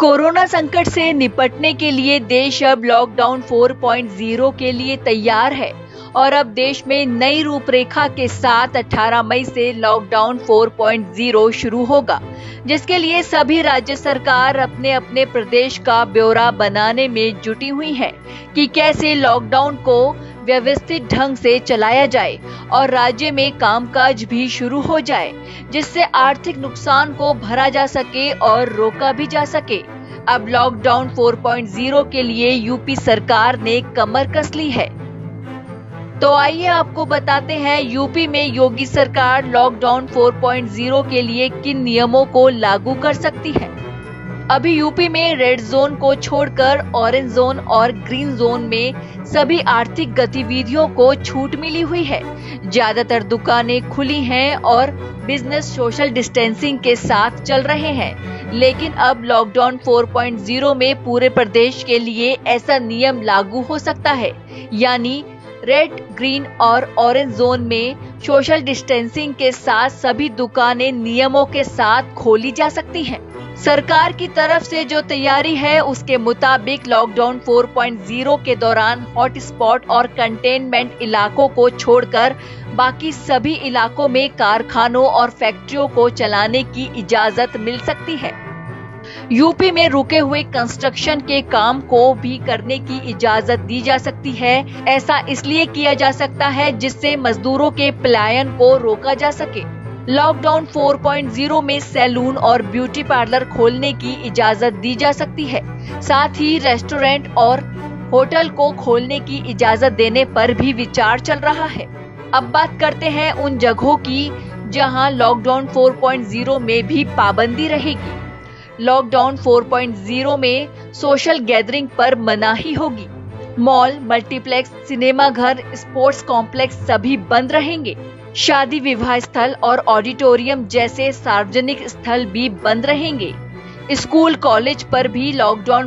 Corona संकट से निपटने के लिए देश अब लॉकडाउन 4.0 के लिए तैयार है और अब देश में नई रूपरेखा के साथ 18 मई से लॉकडाउन 4.0 शुरू होगा, जिसके लिए सभी राज्य सरकार अपने अपने प्रदेश का ब्यौरा बनाने में जुटी हुई है कि कैसे लॉकडाउन को व्यवस्थित ढंग से चलाया जाए और राज्य में कामकाज भी शुरू हो जाए, जिससे आर्थिक नुकसान को भरा जा सके और रोका भी जा सके। अब लॉकडाउन 4.0 के लिए यूपी सरकार ने कमर कस ली है। तो आइए आपको बताते हैं यूपी में योगी सरकार लॉकडाउन 4.0 के लिए किन नियमों को लागू कर सकती है। अभी यूपी में रेड जोन को छोड़कर ऑरेंज जोन और ग्रीन जोन में सभी आर्थिक गतिविधियों को छूट मिली हुई है। ज्यादातर दुकानें खुली हैं और बिजनेस सोशल डिस्टेंसिंग के साथ चल रहे हैं, लेकिन अब लॉकडाउन 4.0 में पूरे प्रदेश के लिए ऐसा नियम लागू हो सकता है, यानी रेड, ग्रीन और ऑरेंज जोन में सोशल डिस्टेंसिंग के साथ सभी दुकानें नियमों के साथ खोली जा सकती हैं। सरकार की तरफ से जो तैयारी है उसके मुताबिक लॉकडाउन 4.0 के दौरान हॉटस्पॉट और कंटेनमेंट इलाकों को छोड़कर बाकी सभी इलाकों में कारखानों और फैक्ट्रियों को चलाने की इजाजत मिल सकती है। यूपी में रुके हुए कंस्ट्रक्शन के काम को भी करने की इजाजत दी जा सकती है। ऐसा इसलिए किया जा सकता है जिससे मजदूरों के पलायन को रोका जा सके। लॉकडाउन 4.0 में सैलून और ब्यूटी पार्लर खोलने की इजाजत दी जा सकती है। साथ ही रेस्टोरेंट और होटल को खोलने की इजाजत देने पर भी विचार चल रहा है। अब बात करते हैं उन जगहों की जहां लॉकडाउन 4.0 में भी पाबंदी रहेगी। लॉकडाउन 4.0 में सोशल गैदरिंग पर मनाही होगी। मॉल, मल्टीप्लेक्स, सिनेमा घर, स्पोर्ट्स कॉम्प्लेक्स सभी बंद रहेंगे। शादी विवाह स्थल और ऑडिटोरियम जैसे सार्वजनिक स्थल भी बंद रहेंगे। स्कूल कॉलेज पर भी लॉकडाउन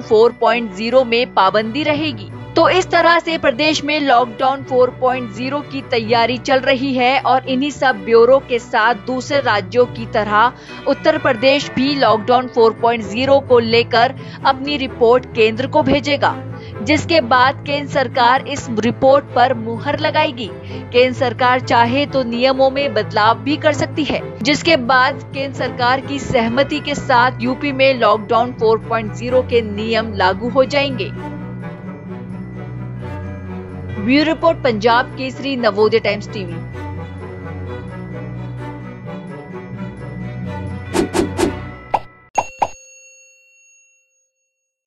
4.0 में पाबंदी रहेगी। तो इस तरह से प्रदेश में लॉकडाउन 4.0 की तैयारी चल रही है और इन्हीं सब ब्यूरो के साथ दूसरे राज्यों की तरह उत्तर प्रदेश भी लॉकडाउन 4.0 को लेकर अपनी रिपोर्ट केंद्र को भेजेगा, जिसके बाद केंद्र सरकार इस रिपोर्ट पर मुहर लगाएगी। केंद्र सरकार चाहे तो नियमों में बदलाव भी कर सकती है, जिसके बाद केंद्र सरकार की सहमति के साथ यूपी में लॉकडाउन 4.0 के नियम लागू हो जाएंगे। Bureau report, Punjab Kesari, Navodaya Times TV.